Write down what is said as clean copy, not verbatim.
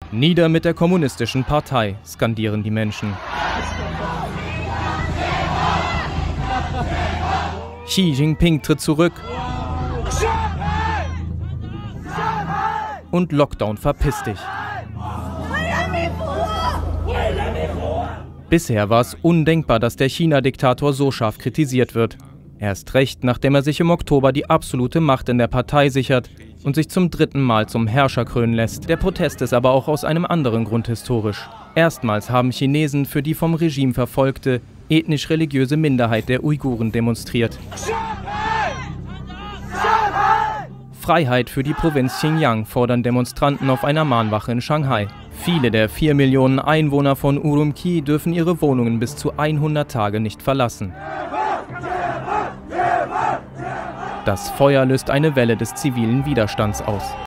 Nieder mit der kommunistischen Partei, skandieren die Menschen. Xi Jinping tritt zurück und Lockdown verpiss dich. Bisher war es undenkbar, dass der China-Diktator so scharf kritisiert wird. Erst recht, nachdem er sich im Oktober die absolute Macht in der Partei sichert und sich zum 3. Mal zum Herrscher krönen lässt. Der Protest ist aber auch aus einem anderen Grund historisch. Erstmals haben Chinesen für die vom Regime verfolgte, ethnisch-religiöse Minderheit der Uiguren demonstriert. Freiheit für die Provinz Xinjiang fordern Demonstranten auf einer Mahnwache in Shanghai. Viele der 4 Millionen Einwohner von Urumqi dürfen ihre Wohnungen bis zu 100 Tage nicht verlassen. Das Feuer löst eine Welle des zivilen Widerstands aus.